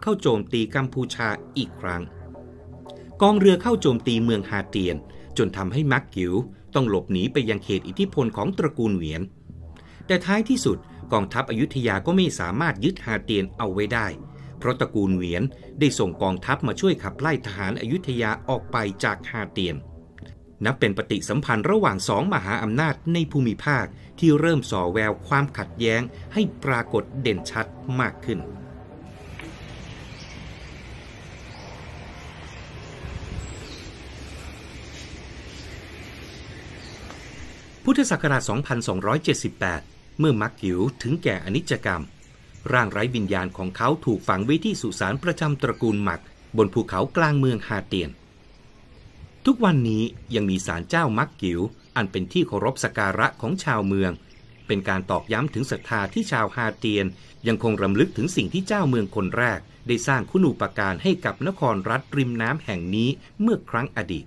เข้าโจมตีกัมพูชาอีกครั้งกองเรือเข้าโจมตีเมืองฮาเตียนจนทำให้มักกิ๋วต้องหลบหนีไปยังเขตอิทธิพลของตระกูลเหวียนแต่ท้ายที่สุดกองทัพอยุธยาก็ไม่สามารถยึดฮาเตียนเอาไว้ได้เพราะตระกูลเหวียนได้ส่งกองทัพมาช่วยขับไล่ทหารอยุธยาออกไปจากฮาเตียนนับเป็นปฏิสัมพันธ์ระหว่างสองมหาอำนาจในภูมิภาคที่เริ่มส่อแววความขัดแย้งให้ปรากฏเด่นชัดมากขึ้นพุทธศักราช 2278 เมื่อมักกิ๋วถึงแก่อนิจกรรมร่างไร้วิญญาณของเขาถูกฝังไว้ที่สุสานประจำตระกูลหมักบนภูเขากลางเมืองฮาเตียนทุกวันนี้ยังมีศาลเจ้ามักกิ๋วอันเป็นที่เคารพสักการะของชาวเมืองเป็นการตอกย้ำถึงศรัทธาที่ชาวฮาเตียนยังคงรำลึกถึงสิ่งที่เจ้าเมืองคนแรกได้สร้างคุณูปการให้กับนครรัฐริมน้ำแห่งนี้เมื่อครั้งอดีต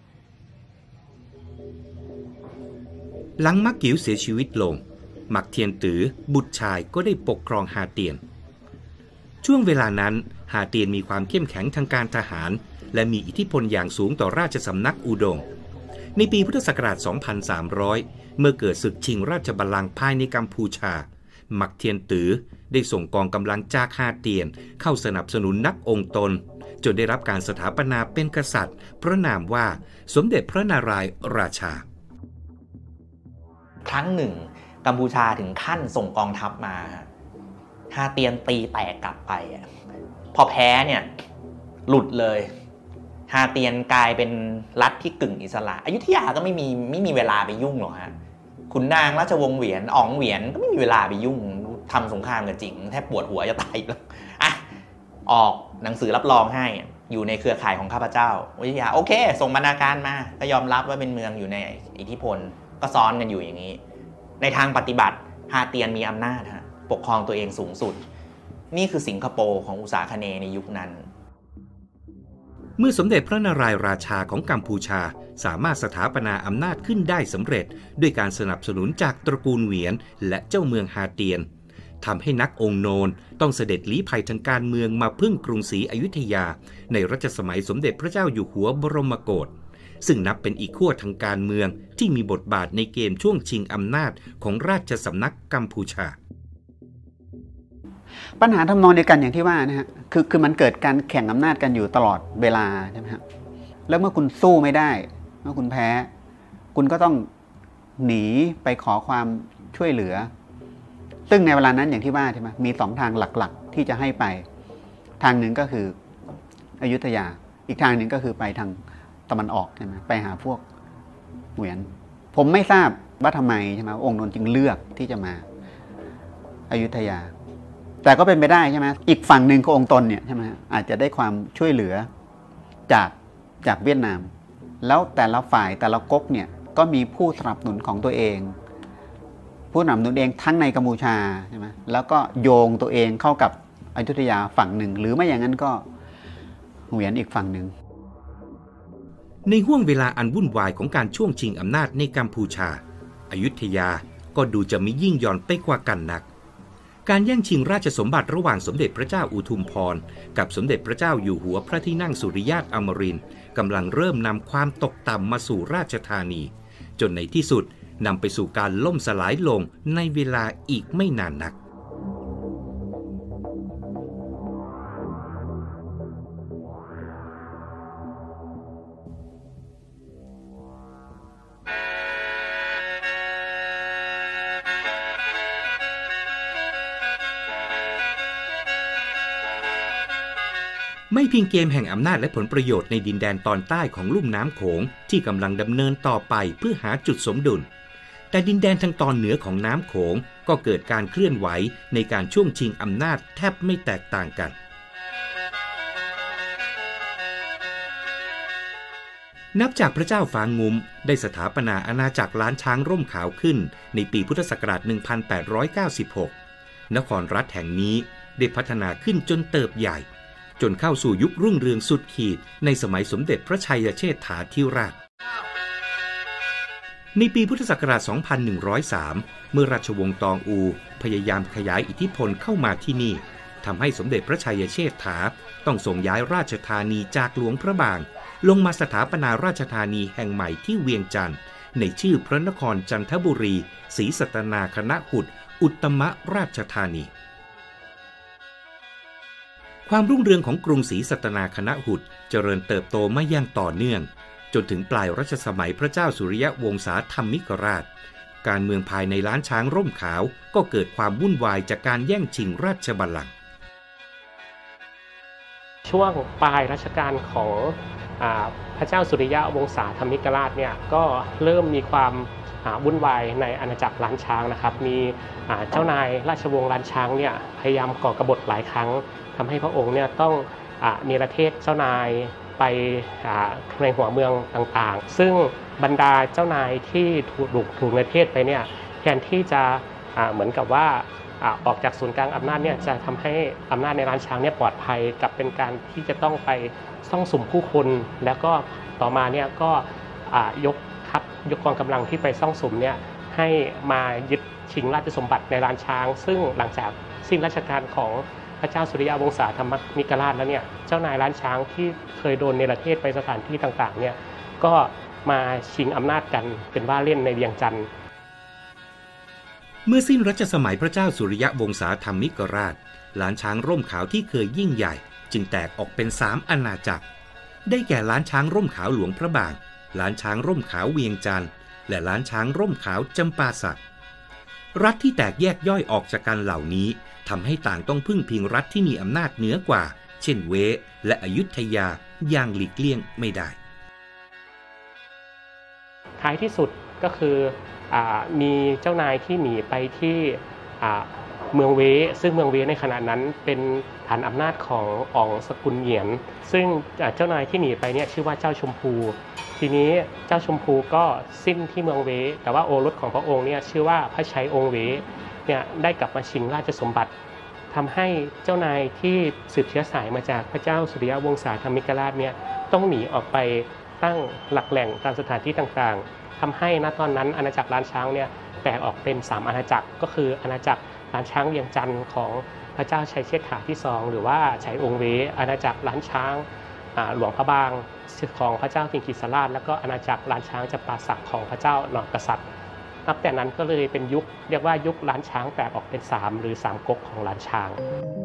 หลังมักกิ๋วเสียชีวิตลงหมักเทียนตือบุตรชายก็ได้ปกครองฮาเตียนช่วงเวลานั้นฮาเตียนมีความเข้มแข็งทางการทหารและมีอิทธิพลอย่างสูงต่อราชสำนักอูดงในปีพุทธศักราช 2300 เมื่อเกิดศึกชิงราชบัลลังก์ภายในกัมพูชาหมักเทียนตือได้ส่งกองกำลังจากฮาเตียนเข้าสนับสนุนนักองค์ตนจนได้รับการสถาปนาเป็นกษัตริย์พระนามว่าสมเด็จพระนารายณ์ราชาครั้งหนึ่งกัมพูชาถึงขั้นส่งกองทัพมาฮาเตียนตีแตกกลับไปพอแพ้เนี่ยหลุดเลยฮาเตียนกลายเป็นรัฐที่กึ่งอิสระอยุธยาก็ไม่มีเวลาไปยุ่งหรอกฮะขุนนางราชวงศ์เหวียนอ๋องเหวียนก็ไม่มีเวลาไปยุ่งทำสงครามกับจิ๋งแทบปวดหัวจะตายแล้วออกหนังสือรับรองให้อยู่ในเครือข่ายของข้าพเจ้าอยุธยาโอเคส่งบรรณาการมาก็ยอมรับว่าเป็นเมืองอยู่ในอิทธิพลก็ซ้อนกันอยู่อย่างนี้ในทางปฏิบัติฮาเตียนมีอำนาจปกครองตัวเองสูงสุดนี่คือสิงคโปร์ของอุษาคเนย์ในยุคนั้นเมื่อสมเด็จพระนารายณ์ราชาของกัมพูชาสามารถสถาปนาอำนาจขึ้นได้สำเร็จด้วยการสนับสนุนจากตระกูลเหวียนและเจ้าเมืองฮาเตียนทำให้นักองค์โนนต้องเสด็จลี้ภัยทางการเมืองมาพึ่งกรุงศรีอยุธยาในรัชสมัยสมเด็จพระเจ้าอยู่หัวบรมโกศซึ่งนับเป็นอีกขั้วทางการเมืองที่มีบทบาทในเกมช่วงชิงอำนาจของราชสำนักกัมพูชาปัญหาทำนองเดียวกันอย่างที่ว่านะฮะคือมันเกิดการแข่งอำนาจกันอยู่ตลอดเวลาใช่ไหมครับแล้วเมื่อคุณสู้ไม่ได้เมื่อคุณแพ้คุณก็ต้องหนีไปขอความช่วยเหลือซึ่งในเวลานั้นอย่างที่ว่าใช่ไหมมี2ทางหลักๆที่จะให้ไปทางหนึ่งก็คืออยุธยาอีกทางหนึ่งก็คือไปทางตะวันออกใช่ไหมไปหาพวกเหวียนผมไม่ทราบว่าทำไมใช่ไหมองค์นนท์จึงเลือกที่จะมาอยุธยาแต่ก็เป็นไปได้ใช่ไหมอีกฝั่งหนึ่งขององค์ตนเนี่ยใช่ไหมอาจจะได้ความช่วยเหลือจากเวียดนามแล้วแต่ละฝ่ายแต่ละก๊กเนี่ยก็มีผู้สนับสนุนของตัวเองผู้สนับสนุนเองทั้งในกัมพูชาใช่ไหมแล้วก็โยงตัวเองเข้ากับอยุธยาฝั่งหนึ่งหรือไม่อย่างนั้นก็เหวียนอีกฝั่งหนึ่งในห้วงเวลาอันวุ่นวายของการช่วงชิงอำนาจในกัมพูชาอยุธยาก็ดูจะไม่ยิ่งหย่อนไปกว่ากันนักการแย่งชิงราชสมบัติระหว่างสมเด็จพระเจ้าอุทุมพรกับสมเด็จพระเจ้าอยู่หัวพระที่นั่งสุริยาตอมรินทร์กำลังเริ่มนำความตกต่ำมาสู่ราชธานีจนในที่สุดนำไปสู่การล่มสลายลงในเวลาอีกไม่นานนัก ไม่เพียงเกมแห่งอำนาจและผลประโยชน์ในดินแดนตอนใต้ของลุ่มน้ำโขงที่กำลังดำเนินต่อไปเพื่อหาจุดสมดุลแต่ดินแดนทางตอนเหนือของน้ำโขงก็เกิดการเคลื่อนไหวในการช่วงชิงอำนาจแทบไม่แตกต่างกันนับจากพระเจ้าฝางงุ้มได้สถาปนาอาณาจักรล้านช้างร่มขาวขึ้นในปีพุทธศักราช 1896 นครรัฐแห่งนี้ได้พัฒนาขึ้นจนเติบใหญ่จนเข้าสู่ยุครุ่งเรืองสุดขีดในสมัยสมเด็จพระชัยเชษฐาธิราชในปีพุทธศักราช 2103 เมื่อราชวงศ์ตองอูพยายามขยายอิทธิพลเข้ามาที่นี่ททำให้สมเด็จพระชัยเชษฐาต้องส่งย้ายราชธานีจากหลวงพระบางลงมาสถาปนาราชธานีแห่งใหม่ที่เวียงจันทร์ในชื่อพระนครจันทบุรีศรีสัตนาคณหุตอุตตมราชธานีความรุ่งเรืองของกรุงศรีสัตนาคณหุตเจริญเติบโตมาอย่างต่อเนื่องจนถึงปลายรัชสมัยพระเจ้าสุริยวงศาธรรมิกราชการเมืองภายในล้านช้างร่มขาวก็เกิดความวุ่นวายจากการแย่งชิงราชบัลลังก์ช่วงปลายรัชกาลของพระเจ้าสุริยวงศาธรรมิกราชเนี่ยก็เริ่มมีความวุ่นวายในอาณาจักรล้านช้างนะครับมีเจ้านายราชวงศ์ล้านช้างเนี่ยพยายามก่อกบฏหลายครั้งทำให้พระองค์เนี่ยต้องเนรเทศเจ้านายไปในหัวเมืองต่างๆซึ่งบรรดาเจ้านายที่ถูกเนรเทศไปเนี่ยแทนที่จะเหมือนกับว่าออกจากศูนย์กลางอำนาจเนี่ยจะทำให้อำนาจในล้านช้างเนี่ยปลอดภัยกับเป็นการที่จะต้องไปซ่องสุมผู้คนแล้วก็ต่อมาเนี่ยก็ยกกองกำลังที่ไปซ่องสุมเนี่ยให้มายึดชิงราชสมบัติในล้านช้างซึ่งหลังจากสิ้นราชการของพระเจ้าสุริยวงศาธรรมิกราชแล้วเนี่ยเจ้านายล้านช้างที่เคยโดนเนรเทศไปสถานที่ต่างๆเนี่ยก็มาชิงอำนาจกันเป็นว่าเล่นในเวียงจันทร์เมื่อสิ้นรัชสมัยพระเจ้าสุริยวงศาธรรมิกราชล้านช้างร่มขาวที่เคยยิ่งใหญ่จึงแตกออกเป็น3อาณาจักรได้แก่ล้านช้างร่มขาวหลวงพระบางล้านช้างร่มขาวเวียงจันทร์และล้านช้างร่มขาวจำปาสักรัฐที่แตกแยกย่อยออกจากกันเหล่านี้ทำให้ต่างต้องพึ่งพิงรัฐที่มีอำนาจเหนือกว่าเช่นเวและอยุธยาอย่างหลีกเลี่ยงไม่ได้ท้ายที่สุดก็คือมีเจ้านายที่หนีไปที่เมืองเวซึ่งเมืองเวในขณะนั้นเป็นฐานอำนาจของอ๋องสกุลเหยียนซึ่งเจ้านายที่หนีไปเนี่ยชื่อว่าเจ้าชมพูทีนี้เจ้าชมพูก็สิ้นที่เมืองเวแต่ว่าโอรสของพระองค์เนี่ยชื่อว่าพระชัยองค์เวเนี่ยได้กลับมาชิงราชสมบัติทำให้เจ้านายที่สืบเชื้อสายมาจากพระเจ้าสุริยวงศาธรรมิกราชเนี่ยต้องหนีออกไปตั้งหลักแหล่งตามสถานที่ต่างๆทำให้ณตอนนั้นอาณาจักรล้านช้างเนี่ยแตกออกเป็น3อาณาจักรก็คืออาณาจักรล้านช้างเวียงจันทร์ของพระเจ้าชัยเชษฐาที่2หรือว่าชัยองค์เวอาณาจักรล้านช้างหลวงพระบางของพระเจ้าทิงกิสราชแล้วก็อาณาจักรล้านช้างจำปาสักของพระเจ้าหนอนกษัตริย์นับแต่นั้นก็เลยเป็นยุคเรียกว่ายุคล้านช้างแตกออกเป็น3หรือ3ก๊กของล้านช้าง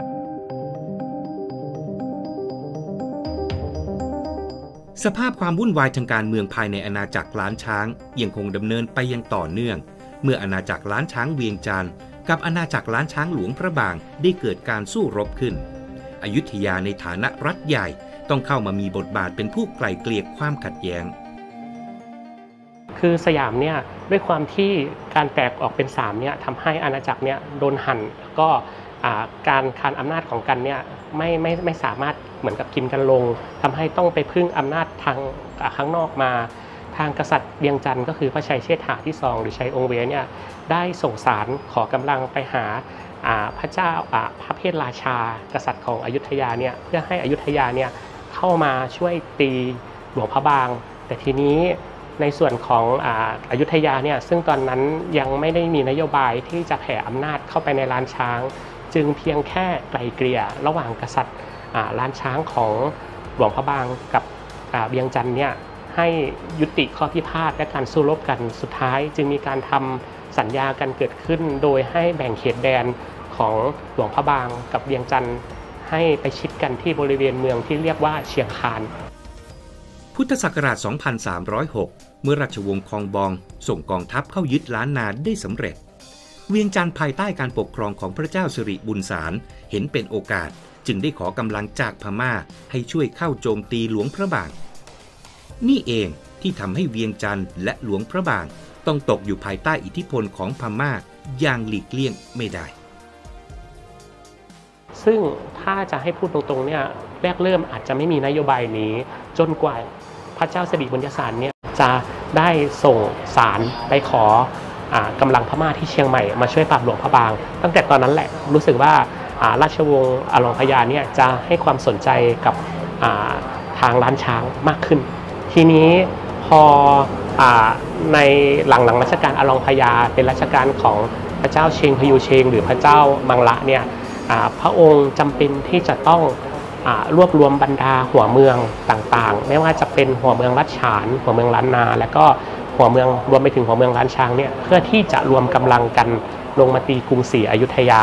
สภาพความวุ่นวายทางการเมืองภายในอาณาจักรล้านช้างยังคงดำเนินไปยังต่อเนื่องเมื่ออาณาจักรล้านช้างเวียงจันทร์กับอาณาจักรล้านช้างหลวงพระบางได้เกิดการสู้รบขึ้นอยุธยาในฐานะรัฐใหญ่ต้องเข้ามามีบทบาทเป็นผู้ไกล่เกลี่ยความขัดแย้งคือสยามเนี่ยด้วยความที่การแตกออกเป็น3เนี่ยทำให้อาณาจักรเนี่ยโดนหั่นก็การคานอำนาจของกันเนี่ยไม่สามารถเหมือนกับกินกันลงทำให้ต้องไปพึ่งอำนาจทางข้างนอกมาทางกษัตริย์เวียงจันทร์ก็คือพระชัยเชษฐาที่2หรือชัยองค์เวเนี่ยได้ส่งสารขอกำลังไปหาพระเจ้าพระเพทราชากษัตริย์ของอยุธยาเนี่ยเพื่อให้อยุธยาเนี่ยเข้ามาช่วยตีหลวงพระบางแต่ทีนี้ในส่วนของอยุธยาเนี่ยซึ่งตอนนั้นยังไม่ได้มีนโยบายที่จะแผ่อำนาจเข้าไปในล้านช้างจึงเพียงแค่ไกล่เกลี่ยระหว่างกษัตริย์ล้านช้างของหลวงพระบางกับเวียงจันทร์เนี่ยให้ยุติข้อพิพาทและการสู้รบกันสุดท้ายจึงมีการทำสัญญากันเกิดขึ้นโดยให้แบ่งเขตแดนของหลวงพระบางกับเวียงจันทร์ให้ไปชิดกันที่บริเวณเมืองที่เรียกว่าเชียงคานพุทธศักราช 2306 เมื่อราชวงศ์คองบองส่งกองทัพเข้ายึดล้านนาได้สำเร็จเวียงจันทร์ภายใต้การปกครองของพระเจ้าสิริบุญสารเห็นเป็นโอกาสจึงได้ขอกำลังจากพม่าให้ช่วยเข้าโจมตีหลวงพระบางนี่เองที่ทำให้เวียงจันทร์และหลวงพระบางต้องตกอยู่ภายใต้อิทธิพลของพม่าอย่างหลีกเลี่ยงไม่ได้ซึ่งถ้าจะให้พูดตรงๆเนี่ยแรกเริ่มอาจจะไม่มีนโยบายนี้จนกว่าพระเจ้าสิริบุญสารเนี่ยจะได้ส่งสารไปขอกำลังพม่าที่เชียงใหม่มาช่วยปราบหลวงพระบางตั้งแต่ตอนนั้นแหละรู้สึกว่าราชวงศ์อลองพญาเนี่ยจะให้ความสนใจกับทางล้านช้างมากขึ้นทีนี้พอในหลังรัชกาลอลองพญาเป็นรัชกาลของพระเจ้าเชงพยูเชงหรือพระเจ้ามังละเนี่ยพระองค์จำเป็นที่จะต้องรวบรวมบรรดาหัวเมืองต่างๆไม่ว่าจะเป็นหัวเมืองลัดฉานหัวเมืองล้านนาและก็หัวเมืองรวมไปถึงหัวเมืองล้านช้างเนี่ยเพื่อที่จะรวมกำลังกันลงมาตีกรุงศรีอยุธยา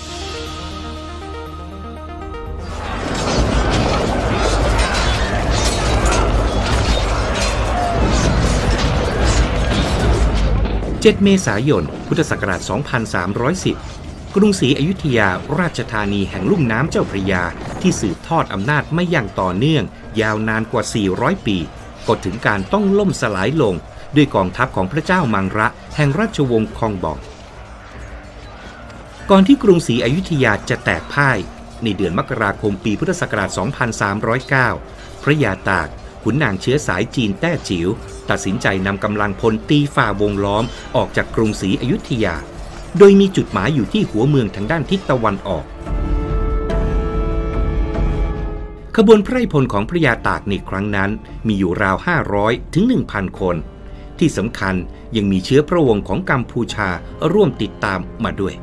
7 เมษายน พุทธศักราช 2310 กรุงศรีอยุธยาราชธานีแห่งลุ่มน้ำเจ้าพระยาที่สืบทอดอำนาจไม่อย่างต่อเนื่องยาวนานกว่า 400 ปีก็ถึงการต้องล่มสลายลงด้วยกองทัพของพระเจ้ามังระแห่งราชวงศ์คองบองก่อนที่กรุงศรีอยุธยาจะแตกพ่ายในเดือนมกราคมปีพุทธศักราช 2309 พระยาตากขุนนางเชื้อสายจีนแต้จิ๋วตัดสินใจนำกำลังพลตีฝ่าวงล้อมออกจากกรุงศรีอยุธยาโดยมีจุดหมายอยู่ที่หัวเมืองทางด้านทิศตะวันออกขบวนไพร่พลของพระยาตากในครั้งนั้นมีอยู่ราว 500 ถึง 1,000 คนที่สำคัญยังมีเชื้อพระวงศ์ของกัมพูชาร่วมติดตามมาด้วย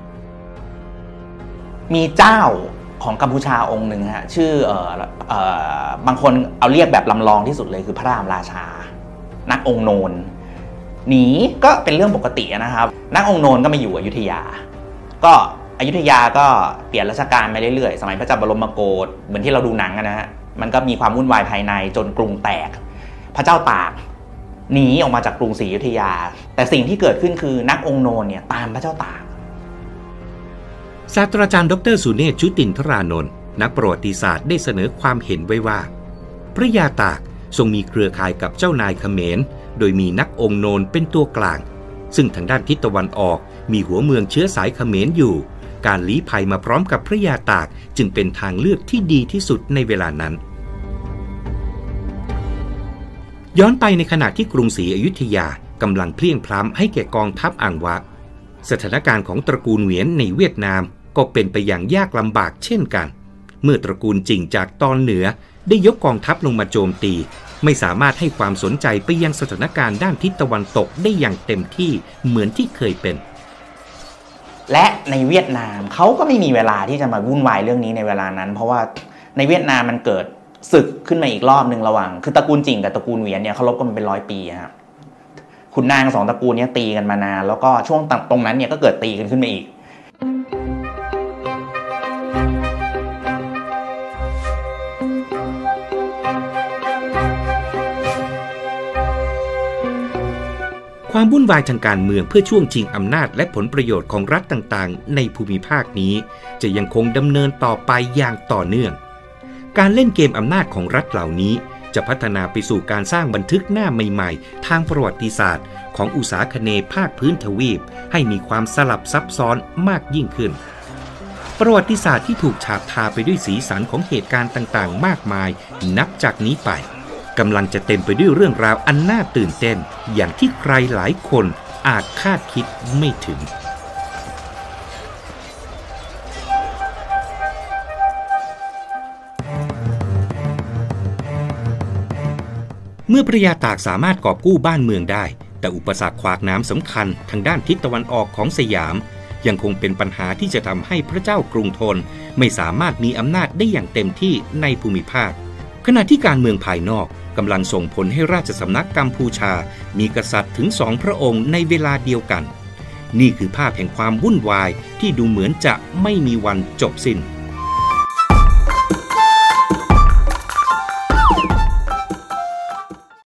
มีเจ้าของกัมพูชาองค์หนึ่งฮะชื่อบางคนเอาเรียกแบบลำลองที่สุดเลยคือพระรามราชานักองค์โนนหนีก็เป็นเรื่องปกตินะครับนักองค์โนนก็มาอยู่อยุธยาก็อยุธยาก็เปลี่ยนราชการไปเรื่อยๆสมัยพระเจ้าบรมโกศเหมือนที่เราดูหนังนะฮะมันก็มีความวุ่นวายภายในจนกรุงแตกพระเจ้าตากหนีออกมาจากกรุงศรีอยุธยาแต่สิ่งที่เกิดขึ้นคือนักองค์โนนเนี่ยตามพระเจ้าตากศาสตราจารย์ดร.สุเนศ ชุตินทรานนท์นักประวัติศาสตร์ได้เสนอความเห็นไว้ว่าพระยาตากทรงมีเครือข่ายกับเจ้านายเขมรโดยมีนักองค์โนนเป็นตัวกลางซึ่งทางด้านทิศตะวันออกมีหัวเมืองเชื้อสายเขมรอยู่การลี้ภัยมาพร้อมกับพระยาตากจึงเป็นทางเลือกที่ดีที่สุดในเวลานั้นย้อนไปในขณะที่กรุงศรีอยุธยากำลังเพลียงพล้ำให้แก่กองทัพอังวะสถานการณ์ของตระกูลเหวียนในเวียดนามก็เป็นไปอย่างยากลำบากเช่นกันเมื่อตระกูลจิงจากตอนเหนือได้ยกกองทัพลงมาโจมตีไม่สามารถให้ความสนใจไปยังสถานการณ์ด้านทิศตะวันตกได้อย่างเต็มที่เหมือนที่เคยเป็นและในเวียดนามเขาก็ไม่มีเวลาที่จะมาวุ่นวายเรื่องนี้ในเวลานั้นเพราะว่าในเวียดนามมันเกิดศึกขึ้นมาอีกรอบหนึ่งระหว่างคือตระกูลจิงกับตระกูลเหวียนเนี่ยเขารบกันเป็น100 ปีครับขุนนางสองตระกูลนี้ตีกันมานานแล้วก็ช่วงตรงนั้นเนี่ยก็เกิดตีกันขึ้นมาอีกความวุ่นวายทางการเมืองเพื่อช่วงชิงอำนาจและผลประโยชน์ของรัฐต่างๆในภูมิภาคนี้จะยังคงดำเนินต่อไปอย่างต่อเนื่องการเล่นเกมอำนาจของรัฐเหล่านี้จะพัฒนาไปสู่การสร้างบันทึกหน้าใหม่ๆทางประวัติศาสตร์ของอุษาคเนย์ภาคพื้นทวีปให้มีความสลับซับซ้อนมากยิ่งขึ้นประวัติศาสตร์ที่ถูกฉาบทาไปด้วยสีสันของเหตุการณ์ต่างๆมากมายนับจากนี้ไปกำลังจะเต็มไปด้วยเรื่องราวอันน่าตื่นเต้นอย่างที่ใครหลายคนอาจคาดคิดไม่ถึงเมื่อพระยาตากสามารถกอบกู้บ้านเมืองได้แต่อุปสรรคขวากน้ำสำคัญทางด้านทิศตะวันออกของสยามยังคงเป็นปัญหาที่จะทำให้พระเจ้ากรุงธนไม่สามารถมีอำนาจได้อย่างเต็มที่ในภูมิภาคขณะที่การเมืองภายนอกกำลังส่งผลให้ราชสำนักกัมพูชามีกษัตริย์ถึง2 พระองค์ในเวลาเดียวกันนี่คือภาพแห่งความวุ่นวายที่ดูเหมือนจะไม่มีวันจบสิ้น